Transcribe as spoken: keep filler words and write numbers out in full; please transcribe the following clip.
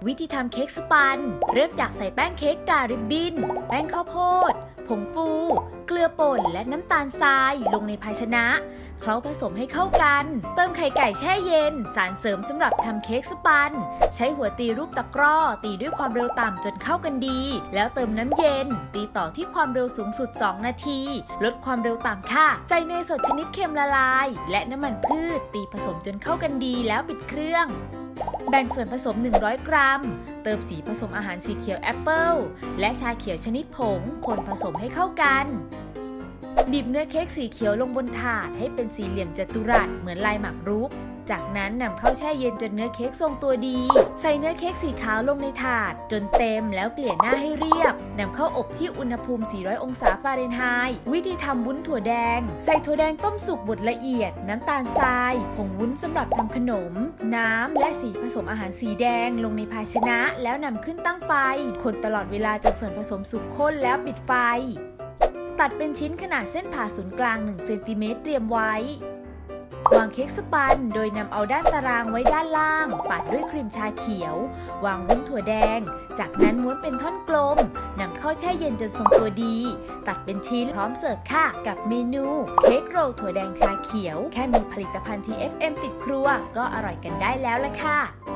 วิธีทำเค้กสปันเริ่มจากใส่แป้งเค้กกาลิบบิ้นแป้งข้าวโพดผงฟูเกลือป่นและน้ำตาลทรายลงในภาชนะเคล้าผสมให้เข้ากันเติมไข่ไก่แช่เย็นสารเสริมสำหรับทำเค้กสปันใช้หัวตีรูปตะกร้อตีด้วยความเร็วต่ำจนเข้ากันดีแล้วเติมน้ำเย็นตีต่อที่ความเร็วสูงสุดสองนาทีลดความเร็วต่ำค่ะใส่เนยสดชนิดเค็มละลายและน้ำมันพืชตีผสมจนเข้ากันดีแล้วปิดเครื่องแบ่งส่วนผสมหนึ่งร้อยกรัมเติมสีผสมอาหารสีเขียวแอปเปิลและชาเขียวชนิดผงคนผสมให้เข้ากันบีบเนื้อเค้กสีเขียวลงบนถาดให้เป็นสี่เหลี่ยมจัตุรัสเหมือนลายหมากรุกจากนั้นนำเข้าแช่เย็นจนเนื้อเค้กทรงตัวดีใส่เนื้อเค้กสีขาวลงในถาดจนเต็มแล้วเกลี่ยหน้าให้เรียบนำเข้าอบที่อุณหภูมิสี่ร้อยองศาฟาเรนไฮต์วิธีทำวุ้นถั่วแดงใส่ถั่วแดงต้มสุกบดละเอียดน้ำตาลทรายผงวุ้นสำหรับทำขนมน้ำและสีผสมอาหารสีแดงลงในภาชนะแล้วนำขึ้นตั้งไฟคนตลอดเวลาจนส่วนผสมสุกข้นแล้วปิดไฟตัดเป็นชิ้นขนาดเส้นผ่าศูนย์กลางหนึ่งเซนติเมตรเตรียมไว้วางเค้กสปันโดยนำเอาด้านตารางไว้ด้านล่างปัดด้วยครีมชาเขียววางวุ้นถั่วแดงจากนั้นม้วนเป็นท่อนกลมนำเข้าแช่เย็นจนทรงตัวดีตัดเป็นชิ้นพร้อมเสิร์ฟค่ะกับเมนูเค้กโรลถั่วแดงชาเขียวแค่มีผลิตภัณฑ์ ที เอฟ เอ็ม ติดครัวก็อร่อยกันได้แล้วล่ะค่ะ